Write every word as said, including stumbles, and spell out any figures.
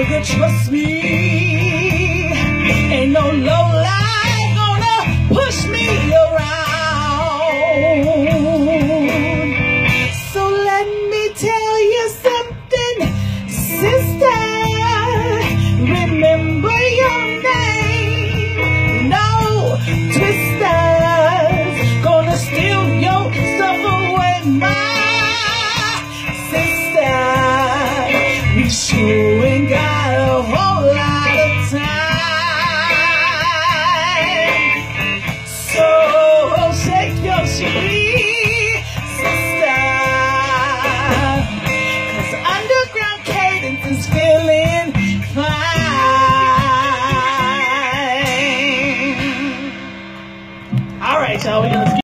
sugar, trust me. Ain't no low light gonna push me around. So let me tell you something, sister. Remember your name. No twisters gonna steal your stuff away, my sister. We sure ain't got a whole lot of time. So shake your sweet sister, 'cause underground cadence is feeling fine. All right, y'all, we're gonna